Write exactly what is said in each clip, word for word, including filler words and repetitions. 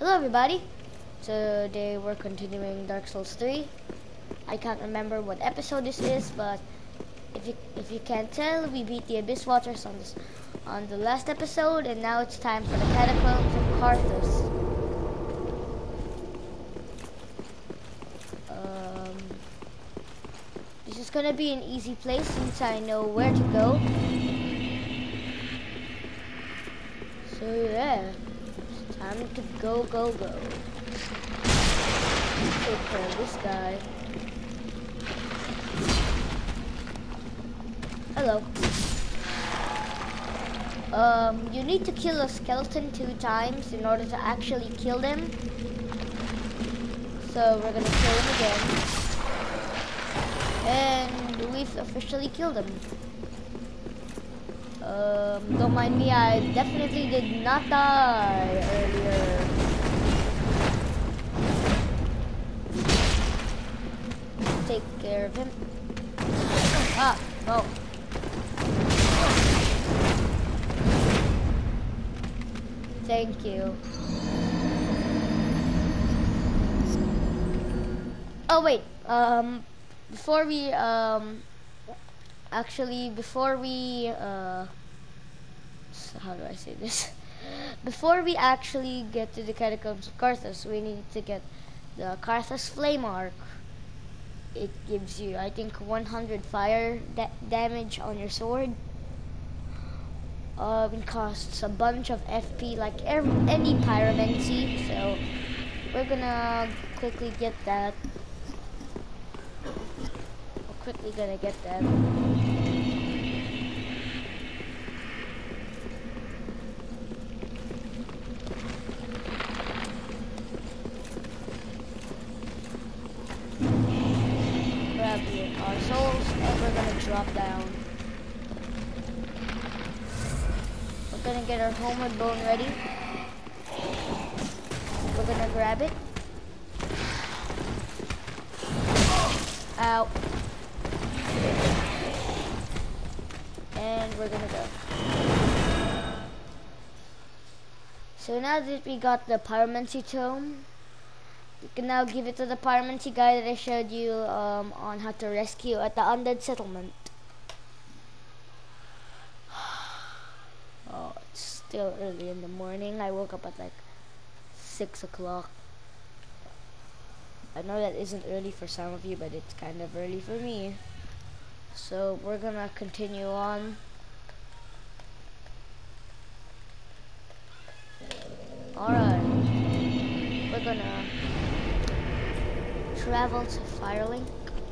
Hello everybody! Today we're continuing Dark Souls three. I can't remember what episode this is, but if you if you can't tell, we beat the Abyss Watchers on this on the last episode, and now it's time for the Catacombs of Carthus. Um, this is gonna be an easy place since I know where to go. So yeah. Time to go, go, go. Take care of this guy. Hello. Um, you need to kill a skeleton two times in order to actually kill them. So we're gonna kill him again. And we've officially killed him. Um, don't mind me, I definitely did not die earlier. Take care of him. Ah, no. Thank you. Oh wait, um, before we, um, actually, before we, uh, how do I say this? Before we actually get to the Catacombs of Carthus, we need to get the Carthus Flame Arc. It gives you, I think, one hundred fire da damage on your sword. Uh, it costs a bunch of F P like every, any pyromancy, so we're gonna quickly get that. We're quickly gonna get that. Our souls, and we're gonna drop down. We're gonna get our homeward bone ready. We're gonna grab it. Ow. And we're gonna go. So now that we got the Pyromancy Tome, you can now give it to the pyromancy guy that I showed you um, on how to rescue at the Undead Settlement. Oh, it's still early in the morning. I woke up at like six o'clock. I know that isn't early for some of you, but it's kind of early for me. So we're gonna continue on. Alright. We're gonna travel to Firelink.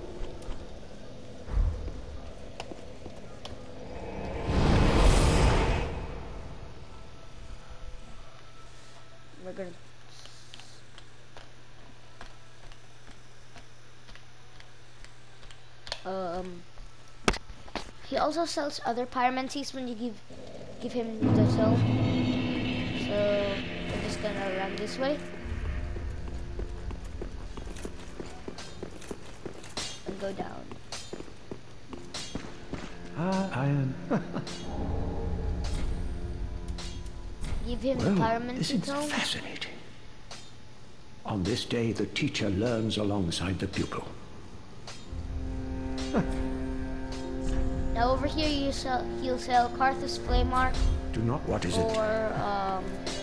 We're gonna um he also sells other pyromancies when you give give him the tome. So we're just gonna run this way. Go down. Ah, iron. Give him well, the pyromancy this is tome. Fascinating. On this day, the teacher learns alongside the pupil. Now over here, you sell. He'll sell Carthus Flame Arc. Do not. What is it? Or um,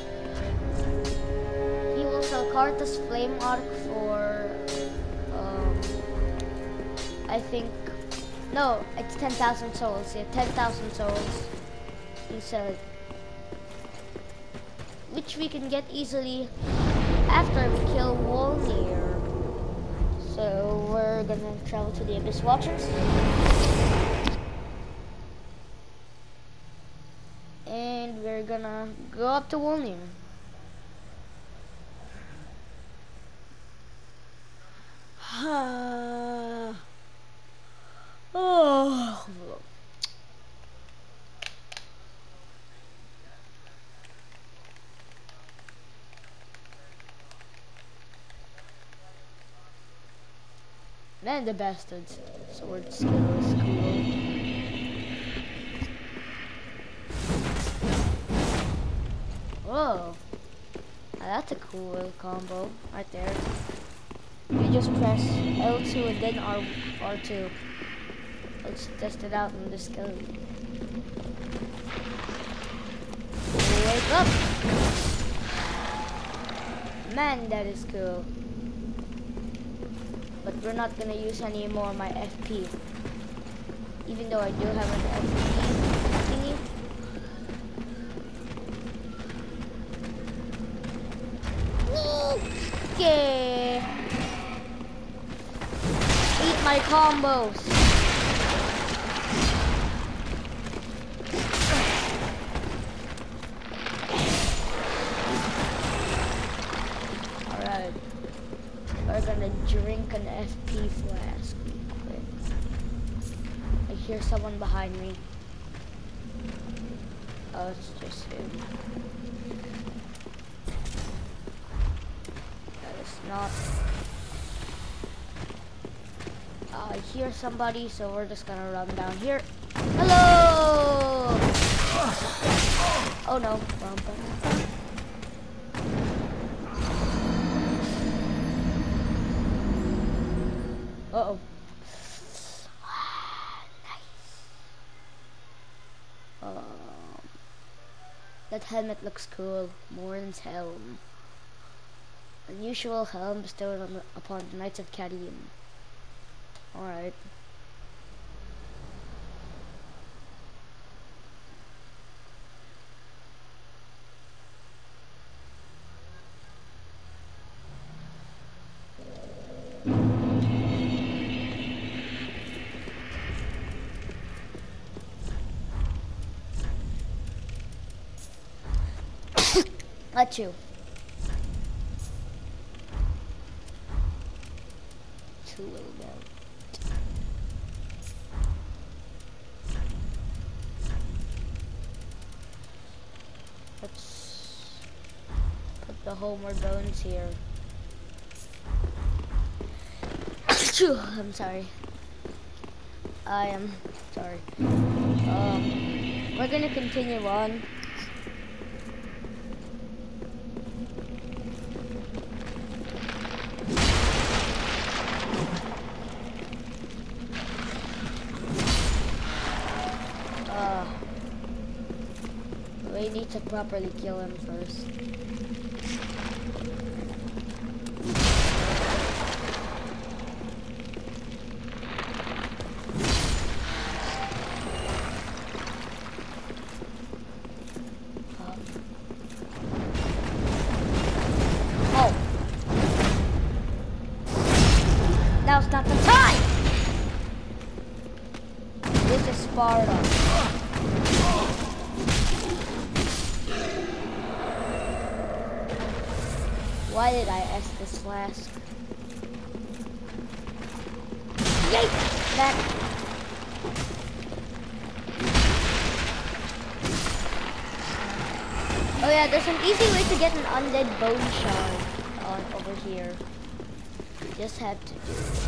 he will sell Carthus Flame Arc for um. I think, no, it's ten thousand souls, yeah, ten thousand souls, you sell it, which we can get easily after we kill Wolnir. So we're gonna travel to the Abyss Watchers, and we're gonna go up to Wolnir. Oh. Man, the bastards. Sword skill is cool. Whoa. that's a cool little combo right there. You just press L two and then R R2. Let's test it out in the skeleton. Wake up! Man, that is cool. But we're not gonna use any more of my F P. Even though I do have an F P thingy. Okay. Eat my combos. Alright. We're gonna drink an F P flask real quick. I hear someone behind me. Oh, it's just him. Not. Uh, I hear somebody, so we're just gonna run down here. Hello! Oh no, wrong button. Uh oh. Nice. Um, that helmet looks cool. Morin's helm. Unusual helm bestowed on the, upon the Knights of Cadian. Alright. Let you. Too little bit. Let's put the homeward bones here. I'm sorry. I am sorry. Um, we're gonna continue on. We need to properly kill him first. Um. Oh. Now's not the time! This is Sparta. Why did I ask this flask? Yay! That. Oh yeah, there's an easy way to get an undead bone shard on over here. You just have to do it.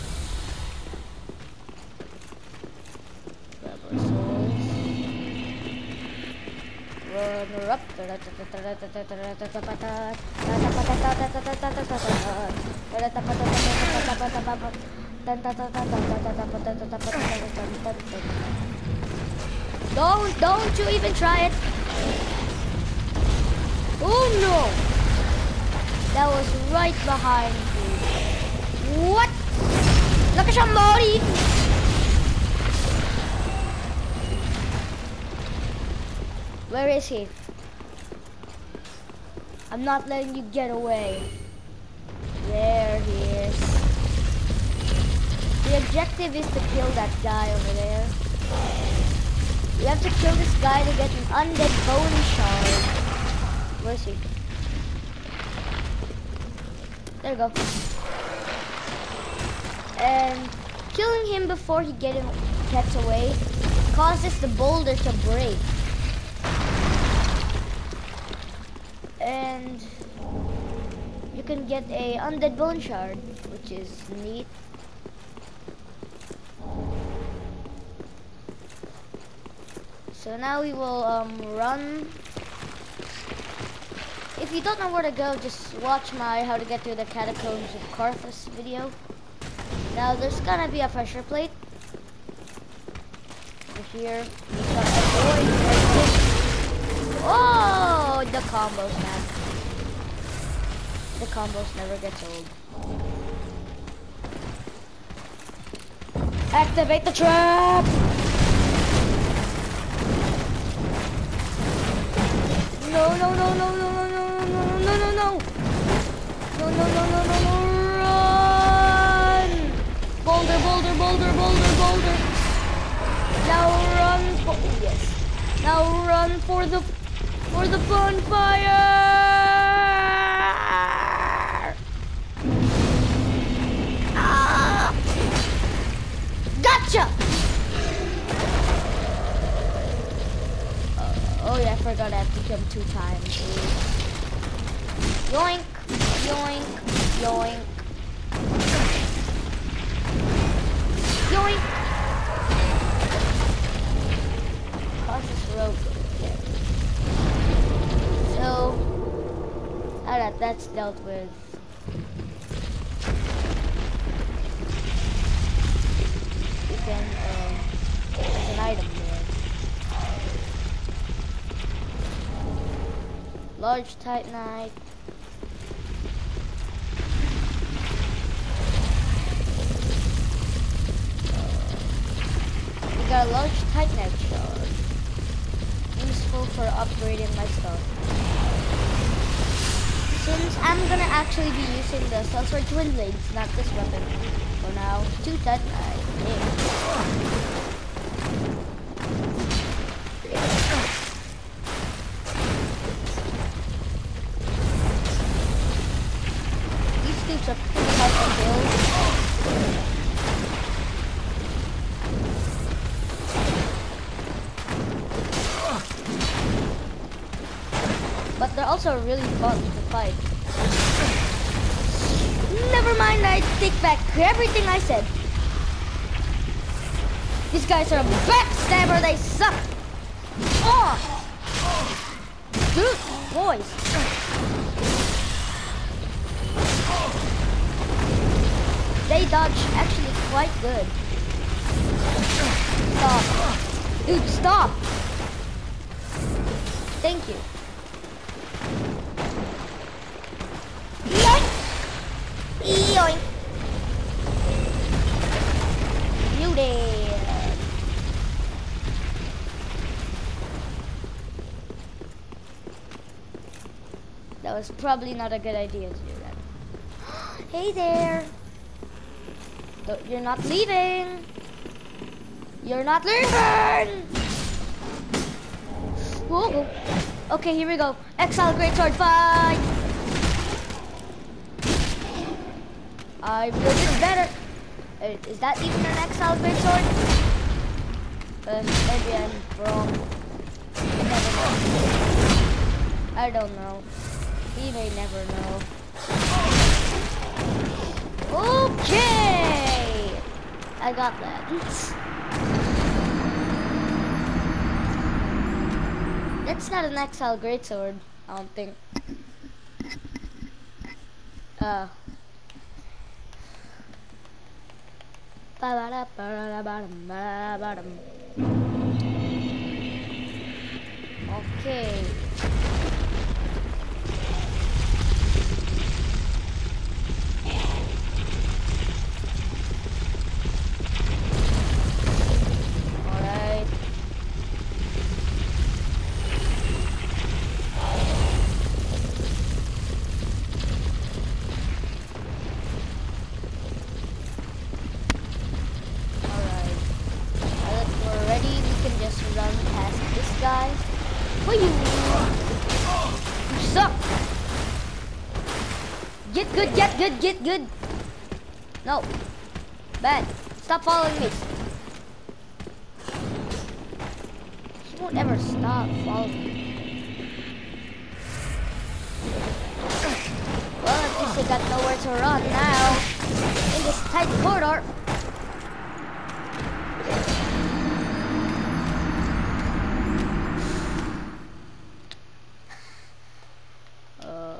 Grab our souls. Run up. Don't, don't you even try it. Oh no! That was right behind you. What? Look at somebody! Where is he? I'm not letting you get away. There he is. The objective is to kill that guy over there. You have to kill this guy to get an undead bone shard. Where is he? There we go. And killing him before he get him gets away causes the boulder to break. And you can get a undead bone shard, which is neat. So now we will um, run. If if you don't know where to go, just watch my How to Get to the Catacombs of Carthus video. Now there's gonna be a pressure plate over here. You gotta avoid everything. Oh, the combos, man. The combos never gets old. Activate the trap! No, no, no, no, no, no, no, no, no, no, no. No, no, no, no, no, no, run! Boulder, boulder, boulder, boulder, boulder. Now run for, oh, yes. Now run for the, for the bonfire! Ah! Gotcha! Oh yeah, I forgot I have to jump two times. Yoink, yoink, yoink. Yoink! Cross this rope. Okay. So, alright, that's dealt with. You can, um, there's an item there. Large titanite. We got a large titanite shard. Useful for upgrading my stuff. Since I'm gonna actually be using the Sellsword Twin Blades, not this weapon. For now, two titanite. Yeah. Are pretty hard to build. But they're also really fun to fight. Never mind, I take back everything I said. These guys are a backstabber, they suck. Oh! Good boys. They dodge actually quite good. Stop. Dude, stop. Thank you. Yoink! Yoink! You dead. That was probably not a good idea to do that. Hey there. You're not leaving. You're not leaving. Whoa. Okay, here we go. Exile Greatsword fight. I built it better. Uh, Is that even an Exile Greatsword? Uh, maybe I'm wrong. I never know. I don't know. We may never know. Okay! I got that. That's not an Exile Greatsword, I don't think. Uh. Okay. Get good, get good, get good. No. Bad. Stop following me. She won't ever stop following me. Well, at least I got nowhere to run now. In this tight corridor. Uh,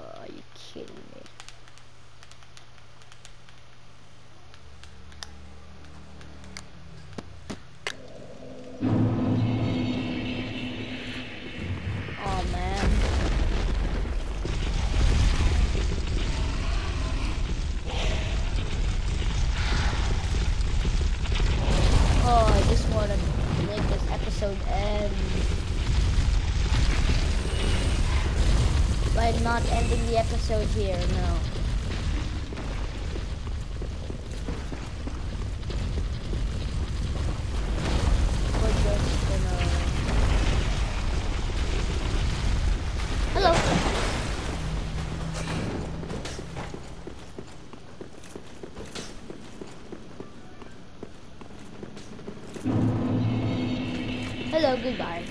not ending the episode here, no. We're just gonna... Hello! Hello, goodbye.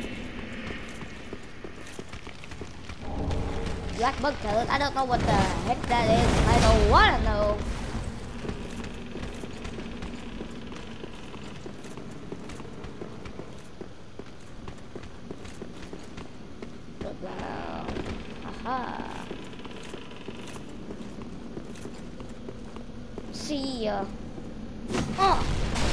Black bug pellet. I don't know what the heck that is. I don't wanna know. Look now. Aha. See ya. Oh.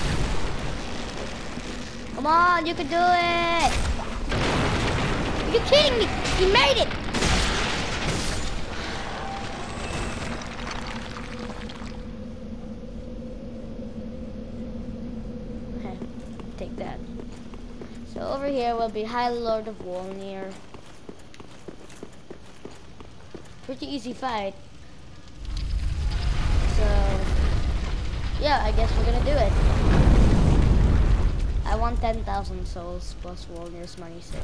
Come on, you can do it. Are you kidding me? He made it. Take that. So over here will be High Lord of Wolnir. Pretty easy fight. So yeah, I guess we're gonna do it. I want ten thousand souls plus Wolnir's money, so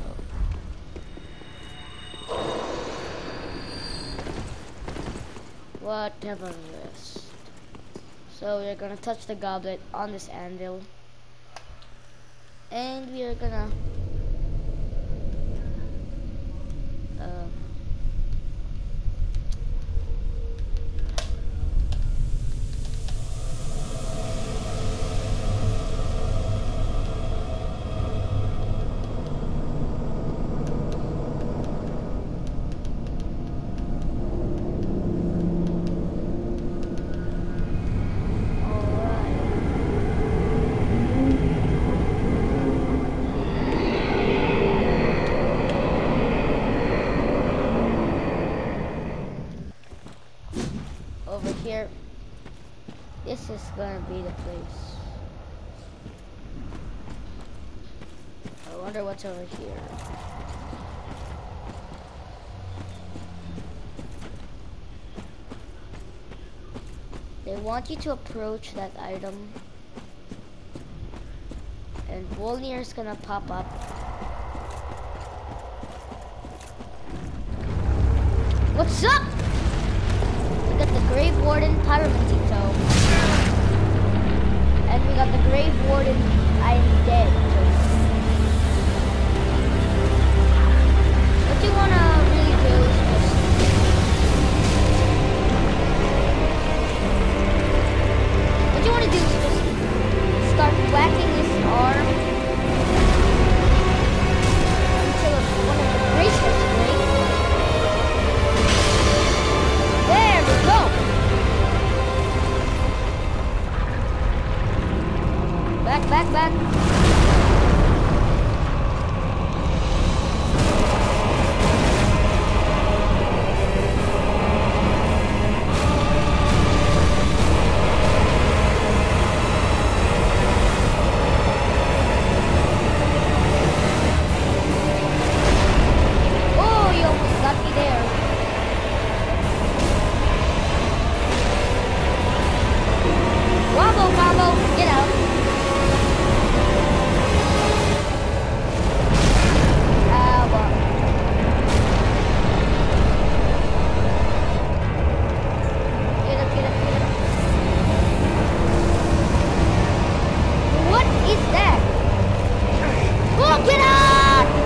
whatever this. So we're gonna touch the goblet on this anvil. And we are gonna uh, over here. This is gonna be the place. I wonder what's over here. They want you to approach that item, and Wolnir is gonna pop up. What's up? We got the Grave Warden Pyromancy Tome. And we got the Grave Warden I Am Dead Tome. What you wanna really do is just... What you wanna do is just start whacking his arm until one of the bracelets breaks. There we go! Back, back, back. Oh, you almost got me there. Wobble, wobble, get out. Ah, well. Get up, get up, get up. What is that? Oh, get out!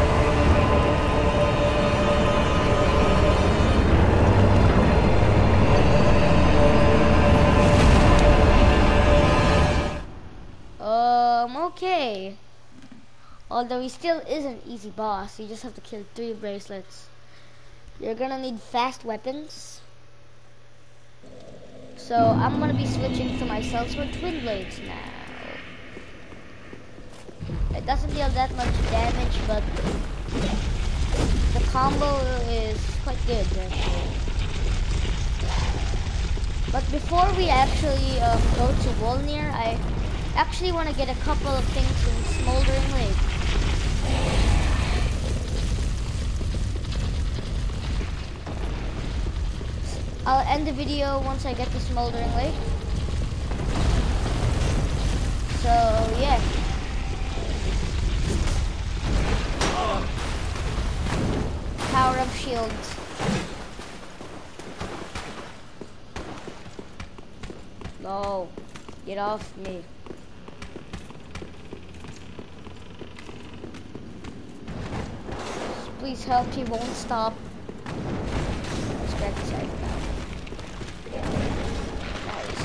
Um, okay. Although he still is an easy boss, you just have to kill three bracelets. You're gonna need fast weapons. So I'm gonna be switching to my Sellsword Twin Blades now. It doesn't deal that much damage, but the combo is quite good actually. But before we actually um, go to Wolnir, I actually want to get a couple of things in Smoldering Lake. I'll end the video once I get the smoldering lake. So yeah. Power up shields. No, get off me. Please help, he won't stop. Let's grab this right now. Nice.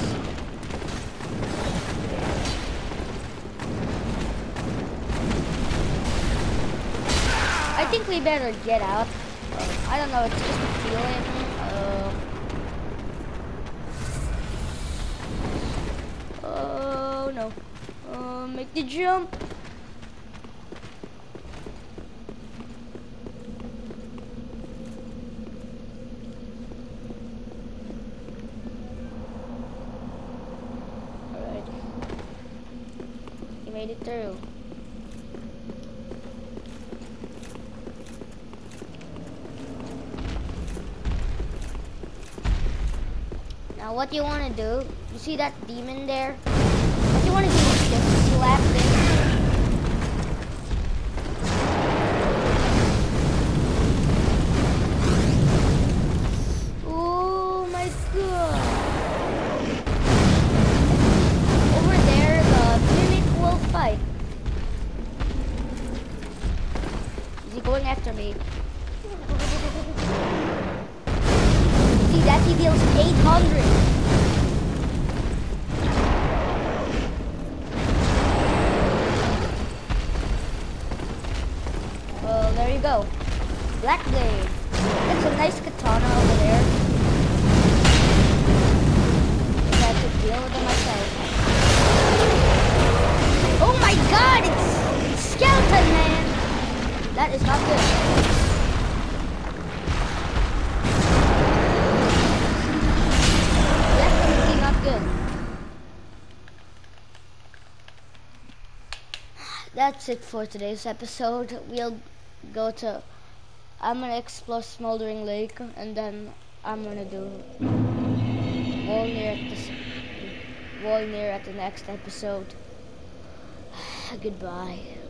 I think we better get out. Uh, I don't know, it's just a feeling. Uh, oh no. Uh, make the jump. Alright. You made it through. Now what you want to do, you see that demon there? What you want to do is just slap this. Oh my god. Over there, the mimic will fight. Is he going after me? See that he deals eight hundred. Well, there you go. Black Blade. That's a nice katana over there. I have to deal with it myself. Oh my god, it's skeleton man. That is not good. Good. That's it for today's episode. We'll go to, I'm gonna explore Smoldering Lake, and then I'm gonna do Wolnir at this Wolnir at the next episode. Goodbye.